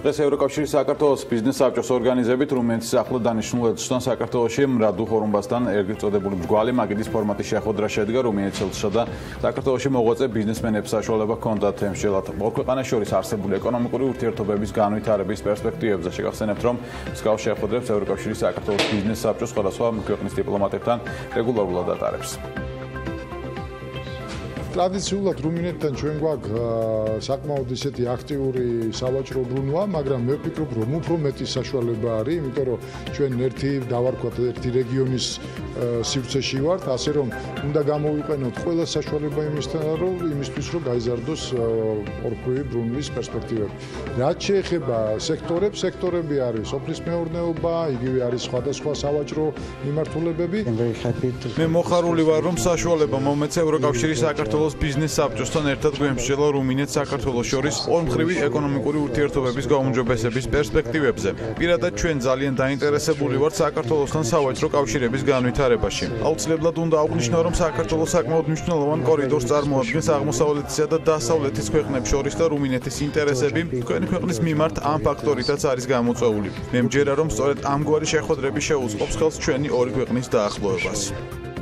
დღეს ევროკავშირის საქართველოს ბიზნეს საბჭოს ორგანიზებით რუმინეთის ახლო დანიშნულ ელჩთან საქართველოში რადუ ჰორუმბასთან ეგრეთ წოდებული მრგვალი მაგიდის ფორმატის შეხვედრა შედგა რუმინეთის ელჩსა და საქართველოში მოღვაწე ბიზნესმენებს საშუალება ჰქონდათ ემსჯელად ორ ქვეყანას შორის არსებული ეკონომიკური ურთიერთობების განვითარების პერსპექტივებზე. შეგახსენებთ, რომ მსგავს შეხვედრებს ევროკავშირის საქართველოს ბიზნეს საბჭოს სხვადასხვა ქვეყნის დიპლომატებთან რეგულარულად ატარებს. ტრადიციულად რუმინეთთან ჩვენ გვაქვს საკმაოდ ისეთი აქტიური სავაჭრო ბრუნვა, მაგრამ მე ვფიქრობ, რომ უფრო მეტი საშუალება არის, იმიტომ რომ ჩვენ ერთი დავარქვათ ერთი რეგიონის სივრცეში ვართ, ასე რომ უნდა გამოვიყენოთ ყველა საშუალება იმისთვის, რომ გაიზარდოს ორმხრივი ბრუნვის პერსპექტივები. რაც შეეხება სექტორებს, სექტორები არის სოფლის მეურნეობა, იგივე არის სხვადასხვა სავაჭრო მიმართულებები. მე მოხარული ვარ, რომ საშუალება მომეც ევროკავშირის საქართველოს ბიზნეს საბჭოსთან ერთად გვემსჯელა რუმინეთს საქართველოს შორის ორმხრივი ეკონომიკური ურთიერთობების გაუმჯობესების პერსპექტივებზე. პირადად ჩვენ ძალიან დაინტერესებული ვართ საქართველოსთან სავაჭრო კავშირების განვითარებაში. აუცილებლად უნდა აღვნიშნო, რომ საქართველოს საკმაოდ მნიშვნელოვან კორიდორს წარმოადგენს აღმოსავლეთისა და დასავლეთის ქვეყნებს შორის და რუმინეთის ინტერესები თქვენი ქვეყნის მიმართ ამ ფაქტორითაც არის გამოწვეული. მე მჯერა, რომ სწორედ ამგვარი შეხვედრები შეუწყობს ხელს ჩვენი ორი ქვეყნის დაახლოებას.